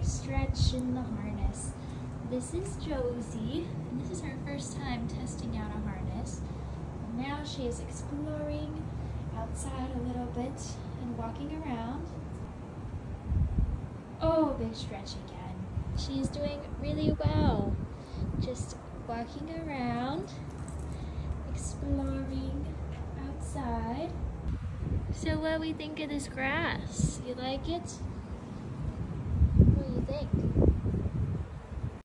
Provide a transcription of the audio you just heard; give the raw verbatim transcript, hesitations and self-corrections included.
big stretch in the harness. This is Josie, and this is her first time testing out a harness. And now she is exploring outside a little bit and walking around. Oh, big stretch again. She's doing really well. Just walking around, exploring outside. So what do we think of this grass? You like it? What do you think?